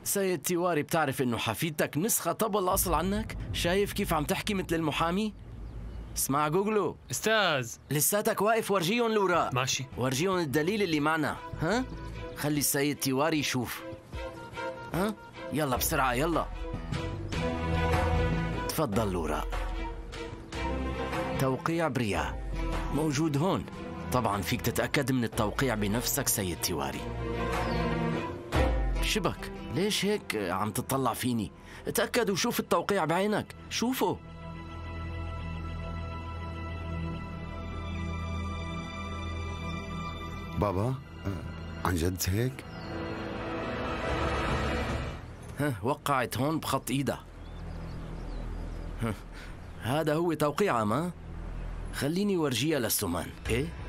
سيد تيواري، بتعرف انه حفيدتك نسخة طب الأصل عنك؟ شايف كيف عم تحكي مثل المحامي؟ اسمع جوجلو استاذ، لساتك واقف، ورجيهم الأوراق. ماشي. ورجيهم الدليل اللي معنا. ها؟ خلي السيد تيواري يشوف. ها؟ يلا بسرعة يلا. تفضل الأوراق. توقيع بريا موجود هون. طبعا فيك تتأكد من التوقيع بنفسك سيد تيواري. شبك ليش هيك عم تطلع فيني؟ اتأكد وشوف التوقيع بعينك، شوفه. بابا عن جد هيك؟ وقعت هون بخط ايدها. هذا هو توقيعها. ما خليني ورجيها للسمان. ايه